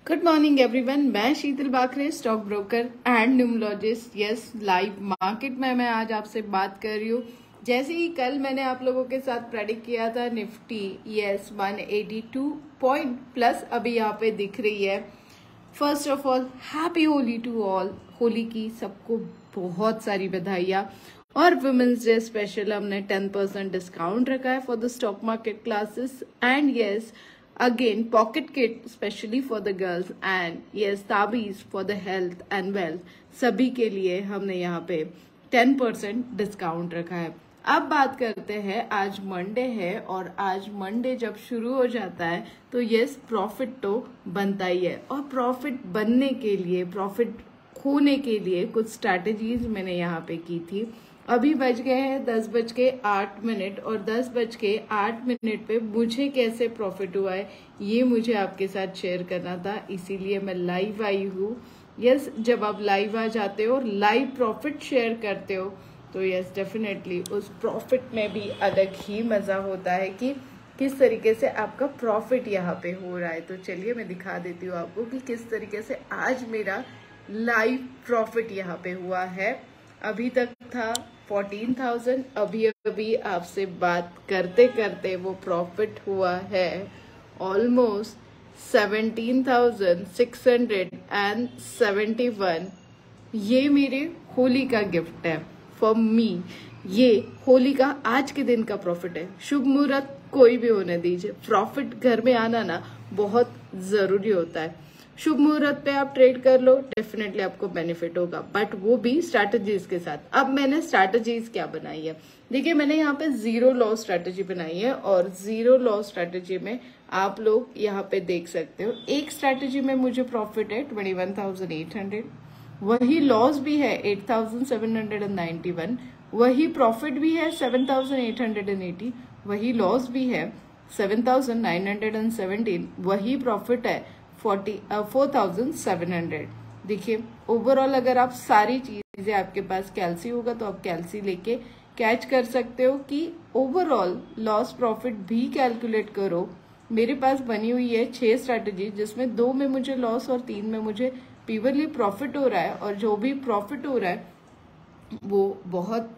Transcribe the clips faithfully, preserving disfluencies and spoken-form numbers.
Good morning everyone, मैं Sheetal Bakhare, stock broker and numerologist. Yes, live market में मैं आज आपसे बात कर रही हूँ। जैसे ही कल मैंने आप लोगों के साथ प्रेडिक्ट किया था Nifty, yes one eighty two point plus अभी यहाँ पे दिख रही है। First of all happy Holi to all. Holi की सबको बहुत सारी बधाइयाँ। और वुमेन्स डे स्पेशल हमने टेन परसेंट डिस्काउंट रखा है for the stock market classes and yes again pocket kit especially for the girls and yes ताबीज for the health and wealth सभी के लिए हमने यहाँ पे टेन परसेंट डिस्काउंट रखा है। अब बात करते हैं, आज मंडे है और आज मंडे जब शुरू हो जाता है तो यस प्रॉफिट तो बनता ही है। और प्रॉफिट बनने के लिए, प्रॉफिट होने के लिए कुछ स्ट्रैटेजीज मैंने यहाँ पे की थी। अभी बज गए हैं दस बज के आठ मिनट और दस बज के आठ मिनट पे मुझे कैसे प्रॉफिट हुआ है ये मुझे आपके साथ शेयर करना था, इसीलिए मैं लाइव आई हूँ। यस, जब आप लाइव आ जाते हो और लाइव प्रॉफिट शेयर करते हो तो यस डेफिनेटली उस प्रॉफिट में भी अलग ही मजा होता है कि किस तरीके से आपका प्रॉफिट यहाँ पे हो रहा है। तो चलिए मैं दिखा देती हूँ आपको कि किस तरीके से आज मेरा लाइव प्रॉफिट यहाँ पे हुआ है। अभी तक था फोर्टीन थाउजेंड, अभी अभी आपसे बात करते करते वो प्रॉफिट हुआ है almost seventeen thousand six hundred and seventy one. ये मेरे होली का गिफ्ट है फॉर मी। ये होली का आज के दिन का प्रॉफिट है। शुभ मुहूर्त कोई भी होने दीजिए, प्रॉफिट घर में आना ना बहुत जरूरी होता है। शुभ मुहूर्त पे आप ट्रेड कर लो, डेफिनेटली आपको बेनिफिट होगा, बट वो भी स्ट्रैटेजीज के साथ। अब मैंने स्ट्रैटेजीज क्या बनाई है, देखिए मैंने यहाँ पे जीरो लॉस स्ट्रैटेजी बनाई है और जीरो लॉस स्ट्रैटेजी में आप लोग यहाँ पे देख सकते हो एक स्ट्रैटेजी में मुझे प्रॉफिट है twenty one thousand eight hundred, वही लॉस भी है eight thousand seven hundred and ninety one, वही प्रॉफिट भी है seven thousand eight hundred and eighty, वही लॉस भी है seven thousand nine hundred and seventeen, वही प्रॉफिट है forty four thousand seven hundred. देखिए ओवरऑल अगर आप सारी चीजें, आपके पास कैल्सी होगा तो आप कैल्सी लेके कैच कर सकते हो कि ओवरऑल लॉस प्रॉफिट भी कैलकुलेट करो। मेरे पास बनी हुई है छह स्ट्रैटेजी, जिसमें दो में मुझे लॉस और तीन में मुझे प्योरली प्रॉफिट हो रहा है। और जो भी प्रॉफिट हो रहा है वो बहुत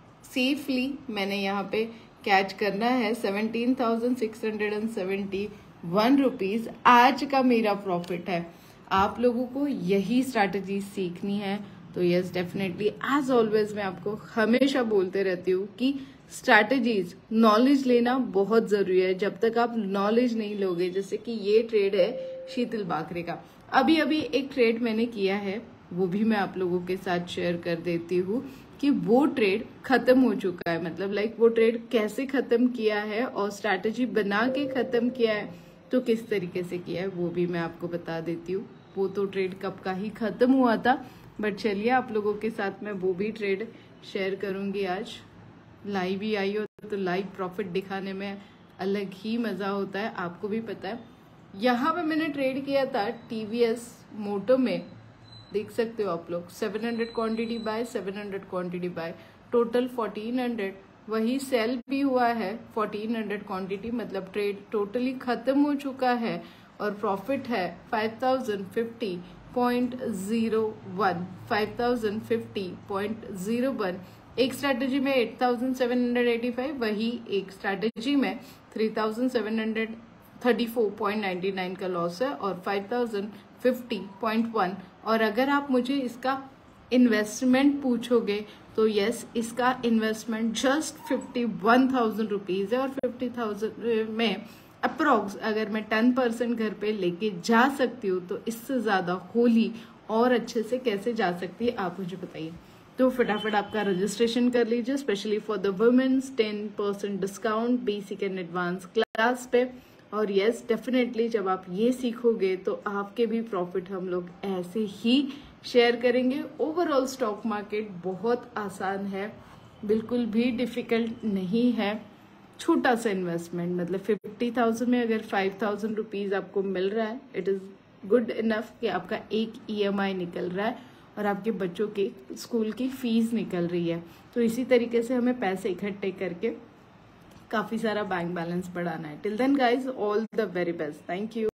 सेफली मैंने यहाँ पे कैच करना है। Seventeen thousand six hundred and seventy one rupees आज का मेरा प्रॉफिट है। आप लोगों को यही स्ट्रैटेजी सीखनी है तो यस डेफिनेटली एज ऑलवेज मैं आपको हमेशा बोलते रहती हूँ कि स्ट्रैटेजीज, नॉलेज लेना बहुत जरूरी है। जब तक आप नॉलेज नहीं लोगे, जैसे कि ये ट्रेड है शीतल बाखरे का, अभी अभी एक ट्रेड मैंने किया है वो भी मैं आप लोगों के साथ शेयर कर देती हूँ कि वो ट्रेड खत्म हो चुका है। मतलब लाइक वो ट्रेड कैसे खत्म किया है और स्ट्रैटेजी बना के खत्म किया है तो किस तरीके से किया है वो भी मैं आपको बता देती हूँ। वो तो ट्रेड कब का ही खत्म हुआ था, बट चलिए आप लोगों के साथ मैं वो भी ट्रेड शेयर करूंगी। आज लाइव ही आई हो तो लाइव प्रॉफिट दिखाने में अलग ही मजा होता है, आपको भी पता है। यहाँ पे मैंने ट्रेड किया था टीवीएस मोटो में, देख सकते हो आप लोग, seven hundred quantity buy seven hundred quantity buy, total fourteen hundred, वही सेल भी हुआ है फोर्टीन हंड्रेड क्वांटिटी, मतलब ट्रेड टोटली खत्म हो चुका है और प्रॉफिट है five thousand fifty point zero one, five thousand fifty point zero one. एक स्ट्रैटेजी में eight thousand seven hundred eighty five, वही एक स्ट्रैटेजी में three thousand seven hundred thirty four point ninety nine का लॉस है और five thousand fifty point one. और अगर आप मुझे इसका इन्वेस्टमेंट पूछोगे तो यस, इसका investment just fifty one thousand rupees है और फिफ्टी थाउजेंड में अप्रोक्स अगर मैं टेन परसेंट घर पे लेके जा सकती हूँ तो इससे ज्यादा होली और अच्छे से कैसे जा सकती है आप मुझे बताइए। तो फटाफट आपका रजिस्ट्रेशन कर लीजिए, specially for the women's ten percent discount basic and advance class पे। और यस डेफिनेटली जब आप ये सीखोगे तो आपके भी प्रॉफिट हम लोग ऐसे ही शेयर करेंगे। ओवरऑल स्टॉक मार्केट बहुत आसान है, बिल्कुल भी डिफिकल्ट नहीं है। छोटा सा इन्वेस्टमेंट, मतलब फिफ्टी थाउजेंड में अगर फाइव थाउजेंड रुपीज आपको मिल रहा है, इट इज गुड इनफ कि आपका एक ईएमआई निकल रहा है और आपके बच्चों के स्कूल की फीस निकल रही है। तो इसी तरीके से हमें पैसे इकट्ठे करके काफी सारा बैंक बैलेंस बढ़ाना है। Till then guys, all the very best, thank you.